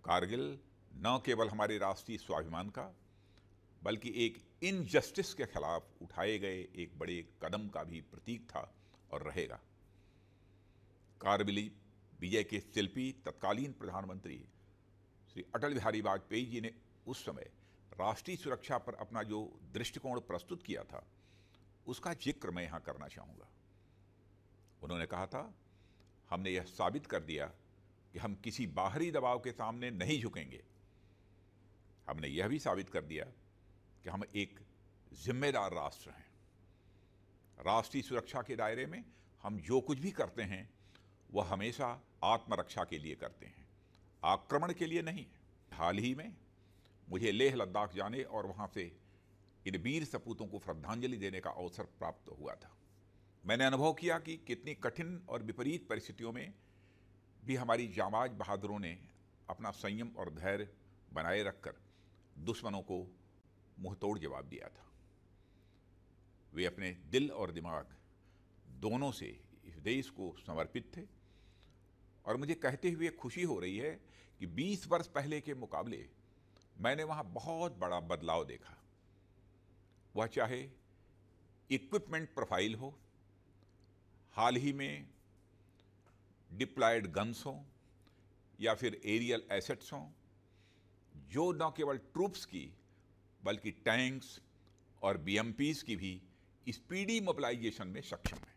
कारगिल न केवल हमारे राष्ट्रीय स्वाभिमान का बल्कि एक इनजस्टिस के खिलाफ उठाए गए एक बड़े कदम का भी प्रतीक था और रहेगा। कारगिल विजय के शिल्पी तत्कालीन प्रधानमंत्री श्री अटल बिहारी वाजपेयी जी ने उस समय राष्ट्रीय सुरक्षा पर अपना जो दृष्टिकोण प्रस्तुत किया था उसका जिक्र मैं यहाँ करना चाहूँगा। उन्होंने कहा था, हमने यह साबित कर दिया कि हम किसी बाहरी दबाव के सामने नहीं झुकेंगे। हमने यह भी साबित कर दिया कि हम एक जिम्मेदार राष्ट्र हैं। राष्ट्रीय सुरक्षा के दायरे में हम जो कुछ भी करते हैं वह हमेशा आत्मरक्षा के लिए करते हैं, आक्रमण के लिए नहीं। हाल ही में मुझे लेह लद्दाख जाने और वहाँ से इन वीर सपूतों को श्रद्धांजलि देने का अवसर प्राप्त हुआ था। मैंने अनुभव किया कि कितनी कठिन और विपरीत परिस्थितियों में भी हमारी जांबाज बहादुरों ने अपना संयम और धैर्य बनाए रखकर दुश्मनों को मुंहतोड़ जवाब दिया था। वे अपने दिल और दिमाग दोनों से इस देश को समर्पित थे और मुझे कहते हुए खुशी हो रही है कि 20 वर्ष पहले के मुकाबले मैंने वहाँ बहुत बड़ा बदलाव देखा। वह चाहे इक्विपमेंट प्रोफाइल हो, हाल ही में डिप्लॉयड गन्स हों या फिर एरियल एसेट्स हों, जो न केवल ट्रूप्स की बल्कि टैंक्स और बीएमपीज की भी स्पीडी मोबिलाइजेशन में सक्षम है।